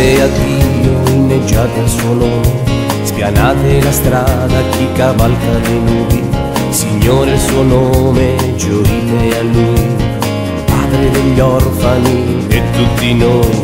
Conoscete a Dio, inneggiate al suo nome, spianate la strada a chi cavalca le nubi. Signore il suo nome, gioite a Lui, Padre degli orfani e tutti noi.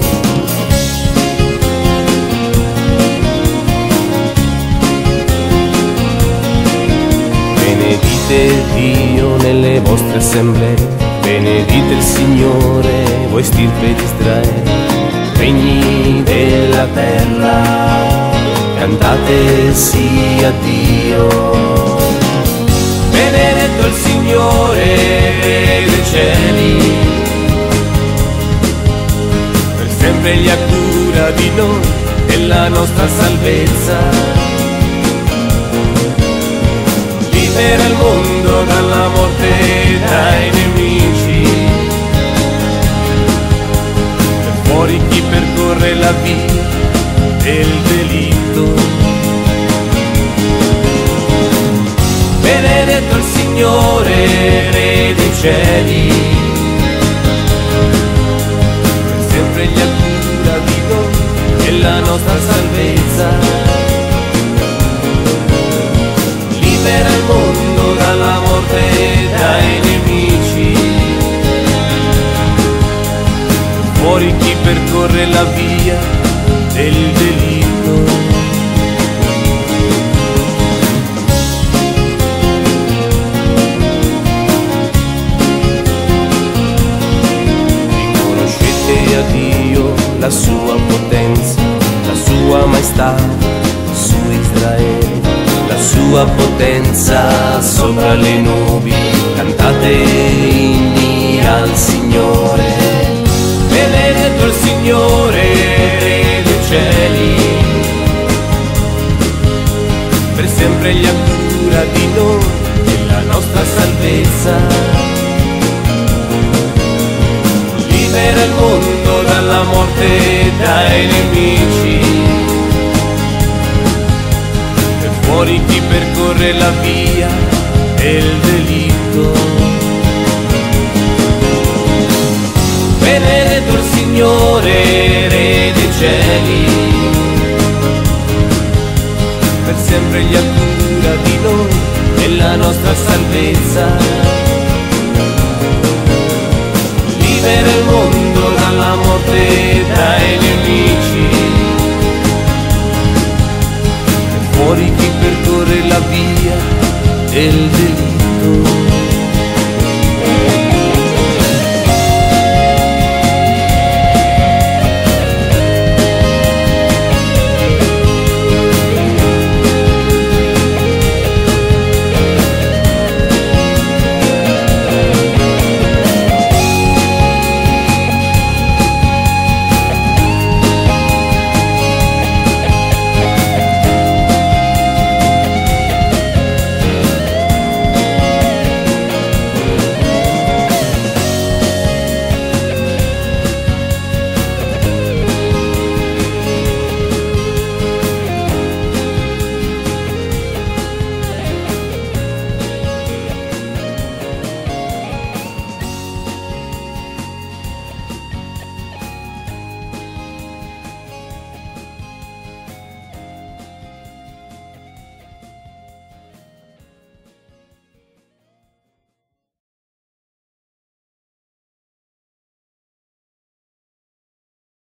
Benedite Dio nelle vostre assemblee, benedite il Signore, voi stirpe di Israele. Regni della terra, cantate sì a Dio. Benedetto il Signore dei cieli, per sempre egli ha cura di noi e la nostra salvezza. Libera il mondo dalla morte e dai nemici, e fuori chi percorre la via del delitto. Benedetto il Signore, Re dei cieli, per sempre egli ha cura di noi e la nostra salvezza. Libera il mondo dalla morte e dai nemici, fuori chi percorre la via del delitto. Dio, la sua potenza, la sua maestà su Israele, la sua potenza sopra le nubi. Cantate inni al Signore. Benedetto il Signore, Re dei cieli, per sempre egli ha cura di noi e la nostra salvezza. Libera il mondo dalla morte e dai nemici, e fuori chi percorre la via del delitto. Benedetto il Signore, Re dei cieli, per sempre egli ha cura di noi e la nostra salvezza. Libera il mondo dalla morte e dai nemici, e fuori chi percorre la via del delitto.